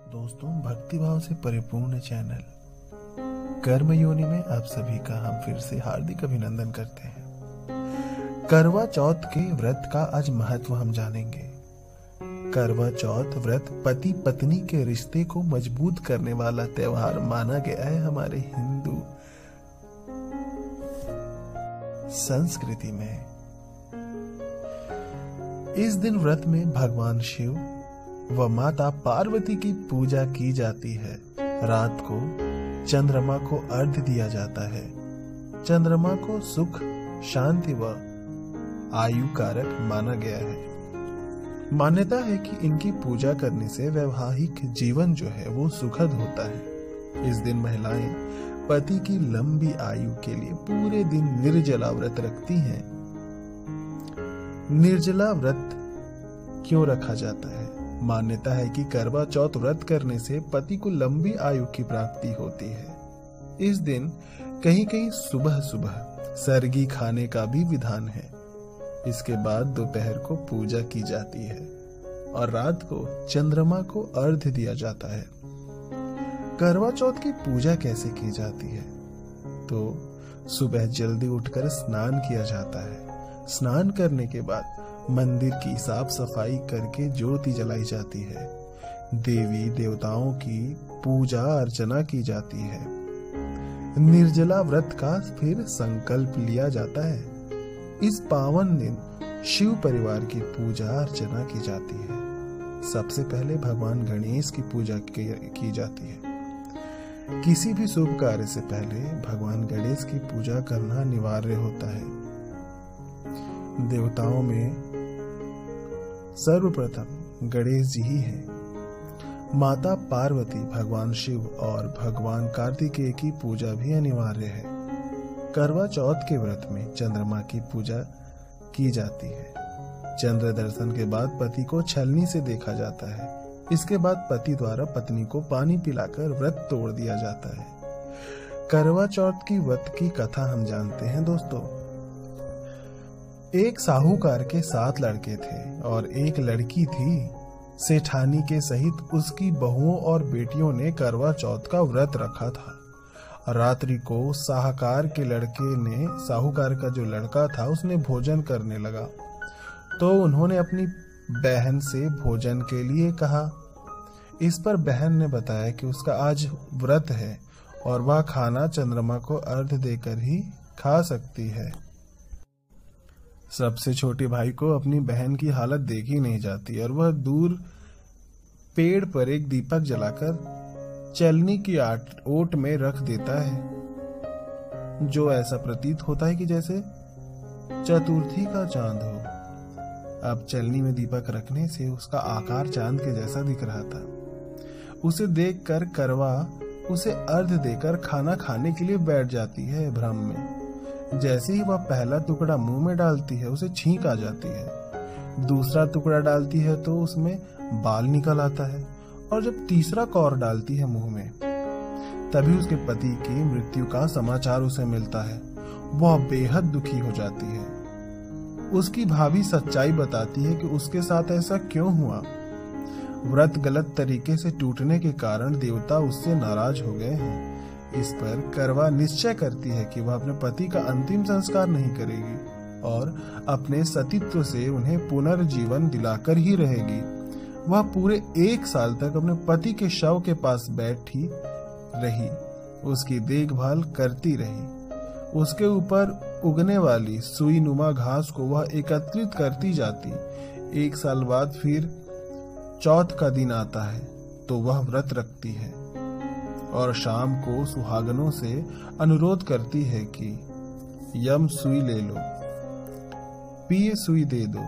दोस्तों, भक्तिभाव से परिपूर्ण चैनल कर्म योनि में आप सभी का हम फिर से हार्दिक अभिनंदन करते हैं। करवा चौथ के व्रत का आज महत्व हम जानेंगे। करवा चौथ व्रत पति पत्नी के रिश्ते को मजबूत करने वाला त्योहार माना गया है हमारे हिंदू संस्कृति में। इस दिन व्रत में भगवान शिव व माता पार्वती की पूजा की जाती है। रात को चंद्रमा को अर्घ्य दिया जाता है। चंद्रमा को सुख, शांति व आयु कारक माना गया है। मान्यता है कि इनकी पूजा करने से वैवाहिक जीवन जो है वो सुखद होता है। इस दिन महिलाएं पति की लंबी आयु के लिए पूरे दिन निर्जला व्रत रखती हैं। निर्जला व्रत क्यों रखा जाता है? मान्यता है कि करवा चौथ व्रत करने से पति को लंबी आयु की प्राप्ति होती है। इस दिन कहीं कहीं सुबह सुबह सरगी खाने का भी विधान है। इसके बाद दोपहर को पूजा की जाती है और रात को चंद्रमा को अर्घ्य दिया जाता है। करवा चौथ की पूजा कैसे की जाती है? तो सुबह जल्दी उठकर स्नान किया जाता है। स्नान करने के बाद मंदिर की साफ सफाई करके ज्योति जलाई जाती है। देवी देवताओं की पूजा अर्चना की जाती है। निर्जला व्रत का फिर संकल्प लिया जाता है। इस पावन दिन शिव परिवार की पूजा अर्चना की जाती है। सबसे पहले भगवान गणेश की पूजा की जाती है। किसी भी शुभ कार्य से पहले भगवान गणेश की पूजा करना अनिवार्य होता है। देवताओं में सर्वप्रथम गणेश जी ही हैं। माता पार्वती, भगवान शिव और भगवान कार्तिकेय की पूजा भी अनिवार्य है। करवा चौथ के व्रत में चंद्रमा की पूजा की जाती है। चंद्र दर्शन के बाद पति को छलनी से देखा जाता है। इसके बाद पति द्वारा पत्नी को पानी पिलाकर व्रत तोड़ दिया जाता है। करवा चौथ की व्रत की कथा हम जानते हैं दोस्तों। एक साहूकार के 7 लड़के थे और एक लड़की थी। सेठानी के सहित उसकी बहुओं और बेटियों ने करवा चौथ का व्रत रखा था। रात्रि को साहूकार का जो लड़का था उसने भोजन करने लगा तो उन्होंने अपनी बहन से भोजन के लिए कहा। इस पर बहन ने बताया कि उसका आज व्रत है और वह खाना चंद्रमा को अर्घ्य देकर ही खा सकती है। सबसे छोटे भाई को अपनी बहन की हालत देखी नहीं जाती और वह दूर पेड़ पर एक दीपक जलाकर चलनी की ओट में रख देता है, जो ऐसा प्रतीत होता है कि जैसे चतुर्थी का चांद हो। अब चलनी में दीपक रखने से उसका आकार चांद के जैसा दिख रहा था। उसे देखकर करवा उसे अर्घ्य देकर खाना खाने के लिए बैठ जाती है। भ्रम में जैसे ही वह पहला टुकड़ा मुंह में डालती है उसे छींक आ जाती है। दूसरा टुकड़ा डालती है तो उसमें बाल निकल आता है और जब तीसरा कौर डालती है मुंह में तभी उसके पति की मृत्यु का समाचार उसे मिलता है। वह बेहद दुखी हो जाती है। उसकी भाभी सच्चाई बताती है कि उसके साथ ऐसा क्यों हुआ। व्रत गलत तरीके से टूटने के कारण देवता उससे नाराज हो गए हैं। इस पर करवा निश्चय करती है कि वह अपने पति का अंतिम संस्कार नहीं करेगी और अपने सतीत्व से उन्हें पुनर्जीवन दिलाकर ही रहेगी। वह पूरे 1 साल तक अपने पति के शव के पास बैठी रही, उसकी देखभाल करती रही। उसके ऊपर उगने वाली सुई नुमा घास को वह एकत्रित करती जाती। 1 साल बाद फिर चौथ का दिन आता है तो वह व्रत रखती है और शाम को सुहागनों से अनुरोध करती है कि यम सुई ले लो, पिए सुई दे दो,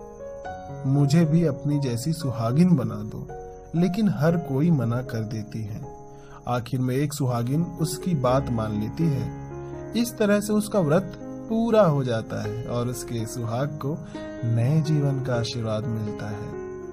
मुझे भी अपनी जैसी सुहागिन बना दो। लेकिन हर कोई मना कर देती है। आखिर में एक सुहागिन उसकी बात मान लेती है। इस तरह से उसका व्रत पूरा हो जाता है और उसके सुहाग को नए जीवन का आशीर्वाद मिलता है।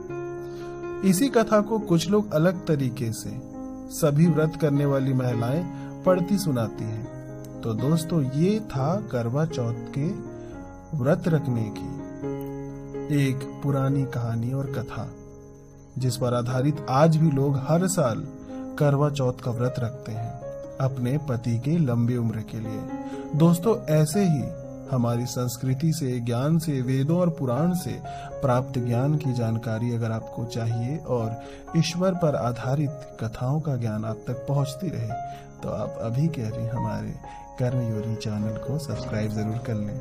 इसी कथा को कुछ लोग अलग तरीके से सभी व्रत करने वाली महिलाएं पढ़ती सुनाती हैं। तो दोस्तों, ये था करवा चौथ के व्रत रखने की एक पुरानी कहानी और कथा। जिस पर आधारित आज भी लोग हर साल करवा चौथ का व्रत रखते हैं अपने पति के लंबी उम्र के लिए। दोस्तों, ऐसे ही हमारी संस्कृति से, ज्ञान से, वेदों और पुराण से प्राप्त ज्ञान की जानकारी अगर आपको चाहिए और ईश्वर पर आधारित कथाओं का ज्ञान आप तक पहुंचती रहे, तो आप अभी के अभी हमारे कर्मयोगी चैनल को सब्सक्राइब जरूर कर लें।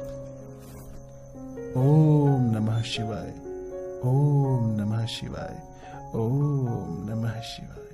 ओम नमः शिवाय, ओम नमः शिवाय, ओम नमः शिवाय।